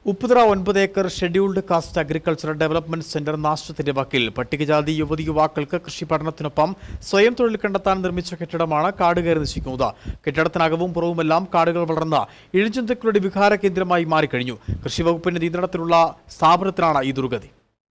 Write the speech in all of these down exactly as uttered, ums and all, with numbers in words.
ഉപ്പുതറ ഒൻപത് acre scheduled caste agricultural development centre നാശത്തിന്റെ വക്കിൽ പട്ടികജാതി യുവതി യുവാക്കൾക്ക് കൃഷി പഠനത്തിനൊപ്പം സ്വയം തൊഴിൽ കണ്ടെത്താൻ നിർമ്മിച്ച കെട്ടിടമാണ് കാട് കയറി നശിക്കുന്നത്. കെട്ടിടത്തിനകവും പുറവുമെല്ലാം കാടുകൾ വളർന്ന ഇഴജന്തുക്കളുടെ വിഹാര കേന്ദ്രമായി മാറിക്കഴിഞ്ഞു. കൃഷി വകുപ്പിന്റെ നിയന്ത്രണത്തിലുള്ള സ്ഥാപനത്തിനാണ് ഈ ദുർഗതി.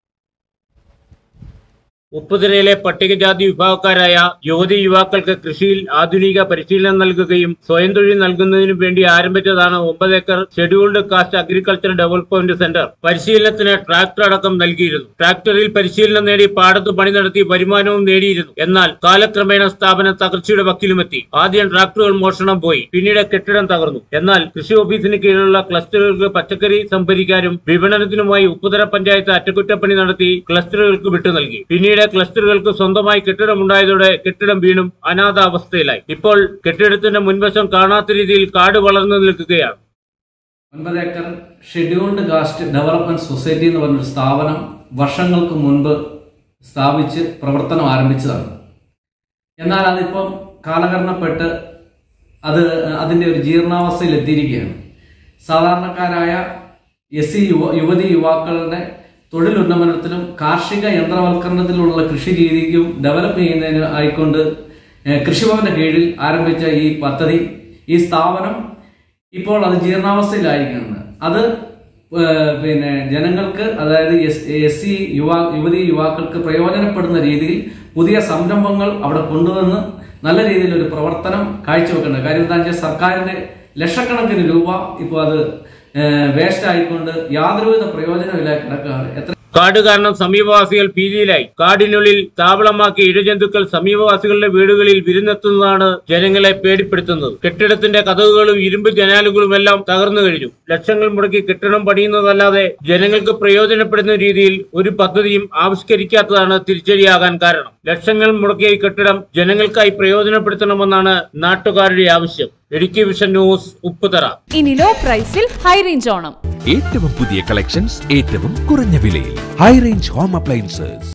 ഉപ്പുതറയിലെ പട്ടികജാതി വിഭാഗക്കാരായ യുവതി യുവാക്കൾക്ക് കൃഷിയിൽ ആധുനിക പരിശീലനം നൽകുകയും സ്വയം തൊഴിൽ നൽകുന്നതിനു വേണ്ടി ആരംഭിച്ചതാണ് ഒമ്പത് acre scheduled caste agriculture development centre. പരിശീലനത്തിന് ട്രാക്ടർ അടക്കം നൽകിയിരുന്നു. ട്രാക്ടറിൽ പരിശീലനം നേടി പാടത്ത് പണി നടത്തി വരുമാനവും നേടിയിരുന്നു. എന്നാൽ കാലക്രമേണ സ്ഥാപനം തകർച്ചയുടെ വക്കിലുമെത്തി. ആദ്യം ട്രാക്ടറുകൾ മോഷണം പോയി, പിന്നീട് കെട്ടിടം തകർന്നു. എന്നാൽ കൃഷി ഓഫീസിന് കീഴിലുള്ള ക്ലസ്റ്ററുകൾക്ക് പച്ചക്കറി സംഭരിക്കാനും വിപണനത്തിനുമായി ഉപ്പുതറ പഞ്ചായത്ത് അറ്റകുറ്റപ്പണി നടത്തി ക്ലസ്റ്ററുകൾക്ക് വിട്ടു നൽകി. പിന്നീട് ക്ലസ്റ്ററുകൾക്ക് സ്വന്തമായി കെട്ടിടമുണ്ടായതോടെ കെട്ടിടം വീണ്ടും അനാഥാവസ്ഥയിലായി. ഇപ്പോൾ കെട്ടിടത്തിന്റെ മുൻവശം കാണാത്ത രീതിയിൽ കാട് വളർന്നു നിൽക്കുകയാണ്. ഒൻപത് acre scheduled caste development society എന്ന് പറഞ്ഞൊരു സ്ഥാപനം വർഷങ്ങൾക്ക് മുൻപ് സ്ഥാപിച്ച് പ്രവർത്തനം ആരംഭിച്ചതാണ്. എന്നാൽ അതിപ്പം കാലഹരണപ്പെട്ട് അത് അതിൻ്റെ ഒരു ജീർണാവസ്ഥയിൽ എത്തിയിരിക്കുകയാണ്. സാധാരണക്കാരായ എസ് സി യുവ യുവതി യുവാക്കളുടെ തൊഴിലുന്നമനത്തിലും കാർഷിക യന്ത്രവൽക്കരണത്തിലുള്ള കൃഷി രീതിക്കും ഡെവലപ്പ് ചെയ്യുന്നതിന് ആയിക്കൊണ്ട് കൃഷിഭവന്റെ കീഴിൽ ആരംഭിച്ച ഈ പദ്ധതി, ഈ സ്ഥാപനം ഇപ്പോൾ അത് ജീർണാവസ്ഥയിലായിരിക്കുന്നത്. അത് പിന്നെ ജനങ്ങൾക്ക്, അതായത് എസ് സി യുവാ യുവതി യുവാക്കൾക്ക് പ്രയോജനപ്പെടുന്ന രീതിയിൽ പുതിയ സംരംഭങ്ങൾ അവിടെ കൊണ്ടുവന്ന് നല്ല രീതിയിൽ ഒരു പ്രവർത്തനം കാഴ്ചവെക്കേണ്ടത്. കാര്യം എന്താ വെച്ചാൽ സർക്കാരിന്റെ ലക്ഷക്കണക്കിന് രൂപ ഇപ്പോൾ അത് വേസ്റ്റ് ആയിക്കൊണ്ട് യാതൊരുവിധ പ്രയോജനമില്ലാതെ കിടക്കുകയാണ്. എത്ര കാട് കാരണം സമീപവാസികൾ ഭീതിയിലായി. കാടിനുള്ളിൽ താവളമാക്കിയ ഇഴജന്തുക്കൾ സമീപവാസികളുടെ വീടുകളിൽ വിരുന്നെത്തുന്നതാണ് ജനങ്ങളെ പേടിപ്പെടുത്തുന്നത്. കെട്ടിടത്തിന്റെ കതകുകളും ഇരുമ്പ് ജനാലുകളുമെല്ലാം തകർന്നു കഴിഞ്ഞു. ലക്ഷങ്ങൾ മുടക്കി കെട്ടിടം പണിയുന്നതല്ലാതെ ജനങ്ങൾക്ക് പ്രയോജനപ്പെടുന്ന രീതിയിൽ ഒരു പദ്ധതിയും ആവിഷ്കരിക്കാത്തതാണ് തിരിച്ചടിയാകാൻ കാരണം. ലക്ഷങ്ങൾ മുടക്കിയ ഈ കെട്ടിടം ജനങ്ങൾക്കായി പ്രയോജനപ്പെടുത്തണമെന്നാണ് നാട്ടുകാരുടെ ആവശ്യം. Idukki vision news, Upputhara. ഇനി ലോ പ്രൈസിൽ ഹൈ റേഞ്ച് ഓണം. ഏറ്റവും പുതിയ കളക്ഷൻസ് ഏറ്റവും കുറഞ്ഞ വിലയിൽ. High range home appliances.